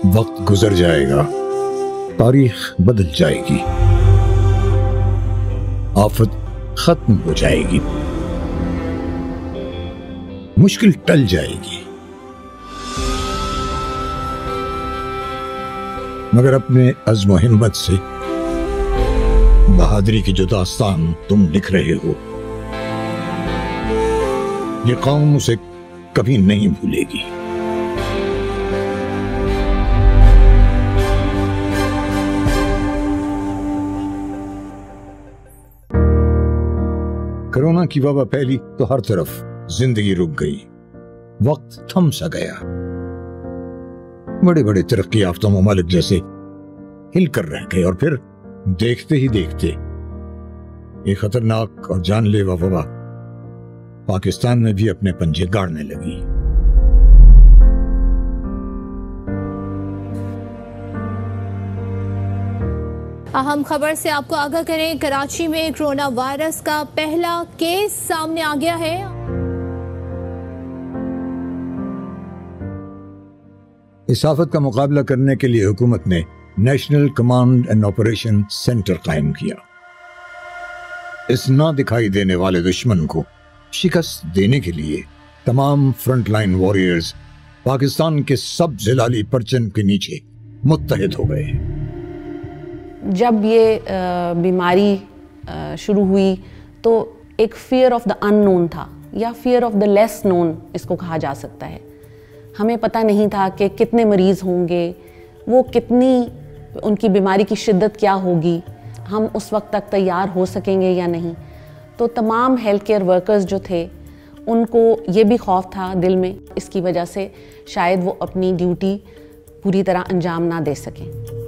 वक्त गुजर जाएगा, तारीख बदल जाएगी, आफत खत्म हो जाएगी, मुश्किल टल जाएगी, मगर अपने अज़्म व हिम्मत से बहादुरी की जो दास्तान तुम लिख रहे हो, ये कौम उसे कभी नहीं भूलेगी। कोरोना की वबा फैली तो हर तरफ जिंदगी रुक गई, वक्त थम सा गया। बड़े बड़े तरक्की याफ्ता ममालिक जैसे हिलकर रह गए और फिर देखते ही देखते ये खतरनाक और जानलेवा वबा पाकिस्तान में भी अपने पंजे गाड़ने लगी। अहम खबर से आपको आगाह करें, कराची में कोरोना वायरस का पहला केस सामने आ गया है। इस आफत का मुकाबला करने के लिए हुकूमत ने national command and operation centre कायम किया। इस ना दिखाई देने वाले दुश्मन को शिकस्त देने के लिए तमाम फ्रंटलाइन वॉरियर्स पाकिस्तान के सब जिलाली परचम के नीचे मुत्तहिद हो गए। जब ये बीमारी शुरू हुई तो एक फियर ऑफ द अननोन था, या fear of the less known इसको कहा जा सकता है। हमें पता नहीं था कि कितने मरीज़ होंगे, वो कितनी उनकी बीमारी की शिद्दत क्या होगी, हम उस वक्त तक तैयार हो सकेंगे या नहीं। तो तमाम हेल्थ केयर वर्कर्स जो थे उनको ये भी खौफ था दिल में, इसकी वजह से शायद वो अपनी ड्यूटी पूरी तरह अंजाम ना दे सकें।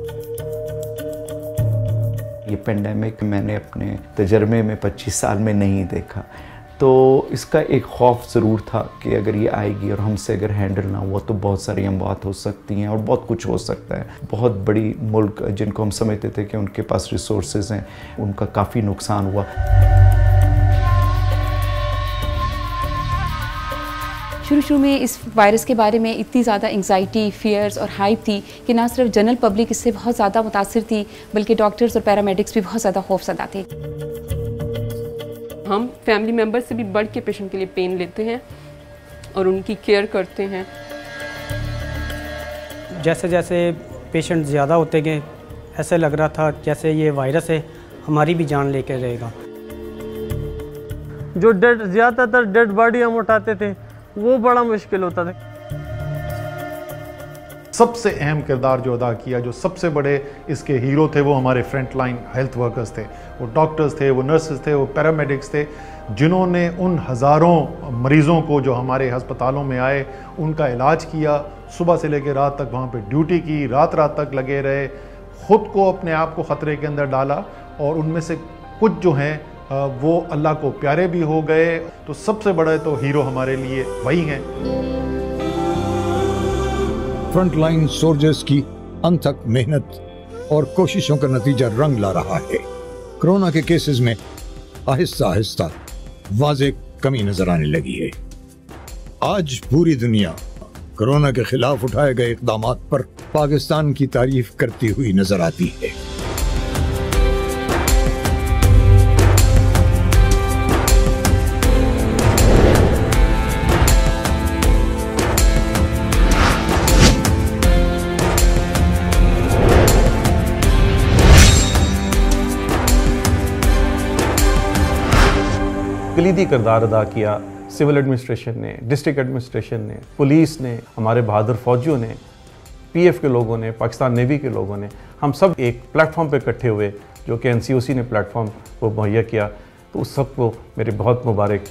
ये पेंडेमिक मैंने अपने तजर्बे में 25 साल में नहीं देखा, तो इसका एक खौफ ज़रूर था कि अगर ये आएगी और हमसे अगर हैंडल ना हुआ तो बहुत सारी अमवात हो सकती हैं और बहुत कुछ हो सकता है। बहुत बड़ी मुल्क जिनको हम समझते थे कि उनके पास रिसोर्सेज हैं, उनका काफ़ी नुकसान हुआ। शुरू में इस वायरस के बारे में इतनी ज़्यादा एंग्जाइटी, फियर्स और हाइप थी कि ना सिर्फ जनरल पब्लिक इससे बहुत ज़्यादा मुतासिर थी, बल्कि डॉक्टर्स और पैरामेडिक्स भी बहुत ज़्यादा खौफज़दा थे। हम फैमिली मेम्बर से भी बढ़ के पेशेंट के लिए पेन लेते हैं और उनकी केयर करते हैं। जैसे जैसे पेशेंट ज़्यादा होते गए, ऐसे लग रहा था जैसे ये वायरस है हमारी भी जान लेके रहेगा। जो ज़्यादातर डेड बॉडी हम उठाते थे वो बड़ा मुश्किल होता था। सबसे अहम किरदार जो अदा किया, जो सबसे बड़े इसके हीरो थे, वो हमारे फ्रंट लाइन हेल्थ वर्कर्स थे। वो डॉक्टर्स थे, वो नर्सेज थे, वो पैरामेडिक्स थे, जिन्होंने उन हज़ारों मरीज़ों को जो हमारे अस्पतालों में आए उनका इलाज किया। सुबह से लेकर रात तक वहाँ पे ड्यूटी की, रात रात तक लगे रहे, ख़ुद को अपने आप को ख़तरे के अंदर डाला और उनमें से कुछ जो हैं वो अल्लाह को प्यारे भी हो गए। तो सबसे बड़ा तो हीरो हमारे लिए वही हैं। फ्रंटलाइन सोल्जर्स की अनथक मेहनत और कोशिशों का नतीजा रंग ला रहा है। कोरोना के केसेस में आहिस्ता आहिस्ता वाज़ेह कमी नजर आने लगी है। आज पूरी दुनिया कोरोना के खिलाफ उठाए गए इक़दामात पर पाकिस्तान की तारीफ करती हुई नजर आती है। कलीदी किरदार अदा किया सिविल एडमिनिस्ट्रेशन ने, डिस्ट्रिक्ट एडमिनिस्ट्रेशन ने, पुलिस ने, हमारे बहादुर फौजियों ने, पीएफ के लोगों ने, पाकिस्तान नेवी के लोगों ने। हम सब एक प्लेटफॉर्म पे इकट्ठे हुए जो कि एनसीओसी ने प्लेटफॉर्म को मुहैया किया, तो उस सब को मेरे बहुत मुबारक।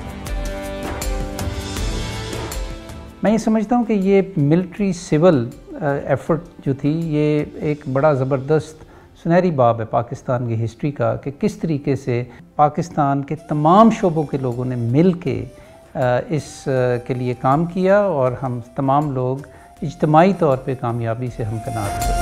मैं ये समझता हूँ कि ये मिलिट्री सिविल एफर्ट जो थी ये एक बड़ा ज़बरदस्त सुनहरी बाब है पाकिस्तान की हिस्ट्री का, कि किस तरीके से पाकिस्तान के तमाम शोबों के लोगों ने मिल के इस के लिए काम किया और हम तमाम लोग इज्तिमाई तौर पे कामयाबी से हमकनार थे।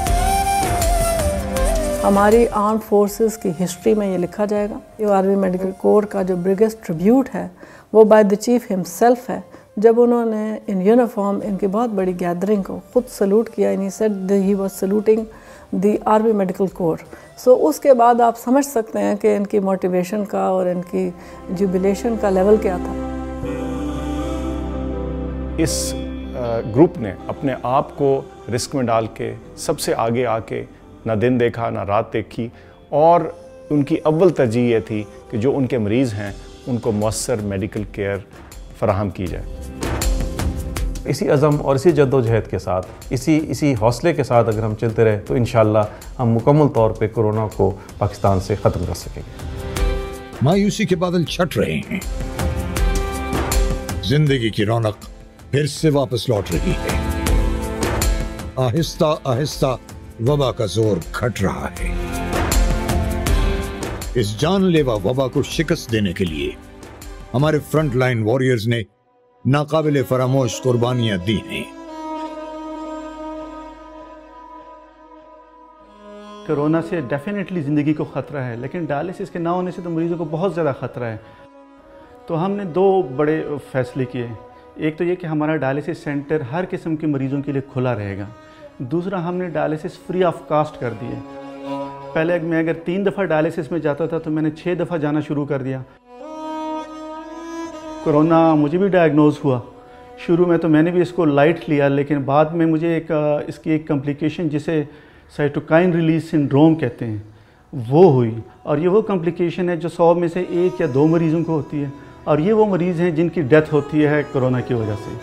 हमारी आर्म्ड फोर्सेस की हिस्ट्री में ये लिखा जाएगा। ये आर्मी मेडिकल कोर का जो बिगेस्ट ट्रिब्यूट है वो बाय द चीफ हिमसेल्फ है, जब उन्होंने इन यूनिफॉर्म इनकी बहुत बड़ी गैदरिंग को खुद सल्यूट किया, in said he was saluting the army medical corps. So उसके बाद आप समझ सकते हैं कि इनकी मोटिवेशन का और इनकी जुबिलेशन का लेवल क्या था। इस ग्रुप ने अपने आप को रिस्क में डाल के सबसे आगे आके ना दिन देखा ना रात देखी, और उनकी अव्वल तरजीह ये थी कि जो उनके मरीज़ हैं उनको मौसर मेडिकल केयर फराहम की जाए। इसी अज़म और इसी जद्दोजहद के साथ, इसी हौसले के साथ अगर हम चलते रहे तो इंशाअल्लाह हम मुकम्मल तौर पे कोरोना को पाकिस्तान से ख़त्म कर सकेंगे। मायूसी के बादल छट रहे हैं, जिंदगी की रौनक फिर से वापस लौट रही है। आहिस्ता आहिस्ता वबा का जोर घट रहा है। इस जानलेवा वबा को शिकस्त देने के लिए हमारे फ्रंट लाइन वॉरियर्स ने नाकाबिले फरामोश कुर्बानियां दी हैं। कोरोना से डेफिनेटली ज़िंदगी को ख़तरा है, लेकिन डायलिसिस के ना होने से तो मरीज़ों को बहुत ज़्यादा ख़तरा है। तो हमने दो बड़े फैसले किए। एक तो ये कि हमारा डायलिसिस सेंटर हर किस्म के मरीज़ों के लिए खुला रहेगा। दूसरा, हमने डायलिसिस फ्री ऑफ कास्ट कर दिए। पहले मैं अगर 3 दफ़ा डायलिसिस में जाता था तो मैंने 6 दफ़ा जाना शुरू कर दिया। कोरोना मुझे भी डायग्नोज हुआ। शुरू में तो मैंने भी इसको लाइट लिया, लेकिन बाद में मुझे इसकी एक कॉम्प्लिकेशन जिसे साइटोकाइन रिलीज सिंड्रोम कहते हैं वो हुई। और ये वो कॉम्प्लिकेशन है जो 100 में से 1 या 2 मरीज़ों को होती है, और ये वो मरीज़ हैं जिनकी डेथ होती है कोरोना की वजह से।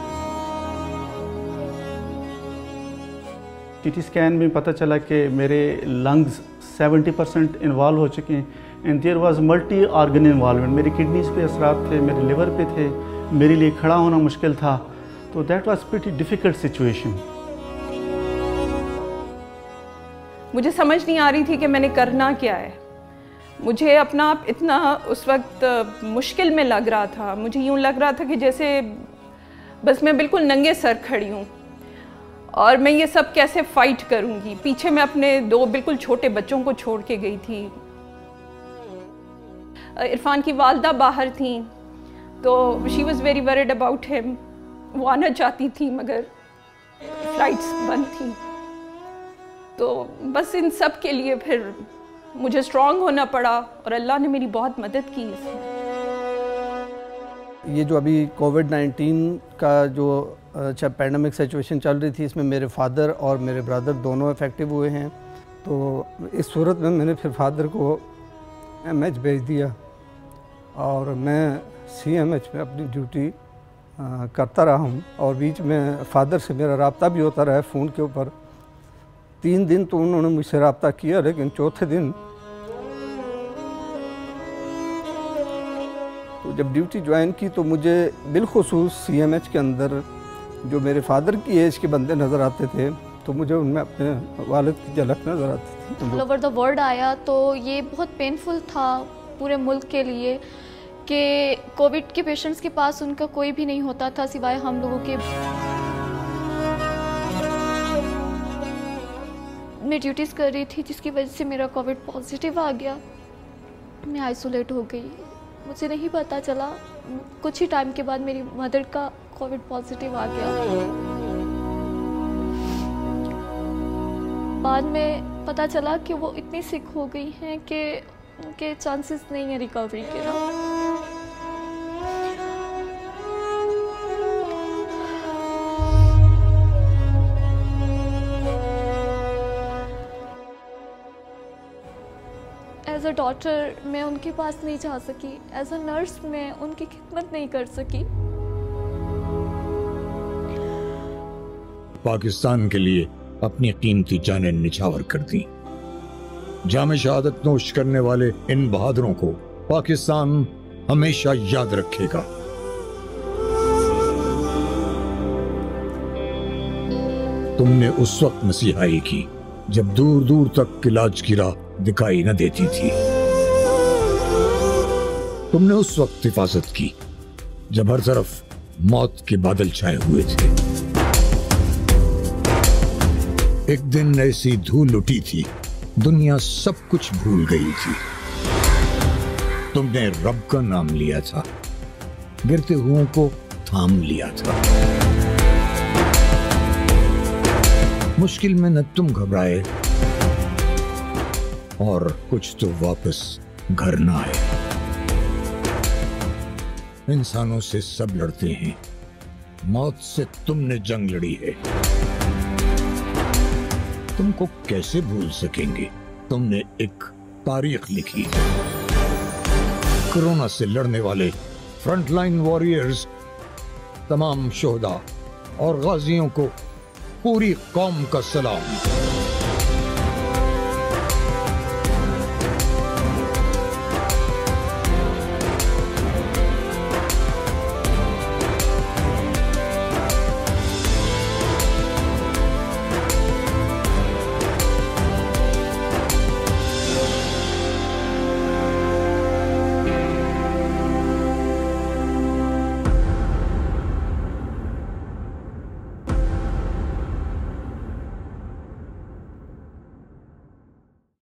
सीटी स्कैन में पता चला कि मेरे लंग्स 70% इन्वॉल्व हो चुके हैं, and there was multi organ involvement. मेरी किडनीज़ पे असरात थे, मेरे लिवर पे थे, मेरे लिए खड़ा होना मुश्किल था। तो that was pretty difficult situation. मुझे समझ नहीं आ रही थी कि मैंने करना क्या है। मुझे अपना आप इतना उस वक्त मुश्किल में लग रहा था। मुझे यूँ लग रहा था कि जैसे बस मैं बिल्कुल नंगे सर खड़ी हूँ और मैं ये सब कैसे फ़ाइट करूँगी। पीछे मैं अपने 2 बिल्कुल छोटे बच्चों को छोड़ के गई थी। इरफान की वालदा बाहर थी, तो she was very worried about him. वो आना चाहती थी मगर फ्लाइट्स बंद थी। तो बस इन सब के लिए फिर मुझे स्ट्रॉन्ग होना पड़ा, और अल्लाह ने मेरी बहुत मदद की इसमें। ये जो अभी कोविड-19 का जो पैंडेमिक सिचुएशन चल रही थी, इसमें मेरे फादर और मेरे ब्रदर दोनों इफेक्टिव हुए हैं। तो इस सूरत में मैंने फिर फादर को MH भेज दिया, और मैं CMH में अपनी ड्यूटी करता रहा हूँ। और बीच में फादर से मेरा रब्ता भी होता रहा फ़ोन के ऊपर। 3 दिन तो उन्होंने मुझसे रब्ता किया, लेकिन चौथे दिन तो जब ड्यूटी ज्वाइन की तो मुझे बिलखुसूस CMH के अंदर जो मेरे फादर की एज के बंदे नज़र आते थे, तो मुझे उनमें अपने वालिद की झलक नज़र आती थी। ऑल ओवर द वर्ल्ड आया तो ये बहुत पेनफुल था पूरे मुल्क के लिए कि कोविड के पेशेंट्स के पास उनका कोई भी नहीं होता था सिवाय हम लोगों के। मैं ड्यूटीज़ कर रही थी जिसकी वजह से मेरा कोविड पॉजिटिव आ गया। मैं आइसोलेट हो गई, मुझे नहीं पता चला। कुछ ही टाइम के बाद मेरी मदर का कोविड पॉजिटिव आ गया। बाद में पता चला कि वो इतनी सिक हो गई हैं कि उनके चांसेस नहीं है रिकवरी के ना। एज अ डॉटर मैं उनके पास नहीं जा सकी, एज अ नर्स मैं उनकी खिदमत नहीं कर सकी। पाकिस्तान के लिए अपनी कीमती जानें निछावर कर दी। जामे शहादत नोश करने वाले इन बहादुरों को पाकिस्तान हमेशा याद रखेगा। तुमने उस वक्त मसीहाई की जब दूर दूर तक इलाज की राह दिखाई न देती थी। तुमने उस वक्त हिफाजत की जब हर तरफ मौत के बादल छाए हुए थे। एक दिन ऐसी धूल उठी थी, दुनिया सब कुछ भूल गई थी। तुमने रब का नाम लिया था, गिरते हुओं को थाम लिया था। मुश्किल में न तुम घबराए और कुछ तो वापस घर ना आए। इंसानों से सब लड़ते हैं, मौत से तुमने जंग लड़ी है। तुमको कैसे भूल सकेंगे? तुमने एक तारीख लिखी है। कोरोना से लड़ने वाले फ्रंटलाइन वॉरियर्स, तमाम शोहदा और गाजियों को पूरी कौम का सलाम।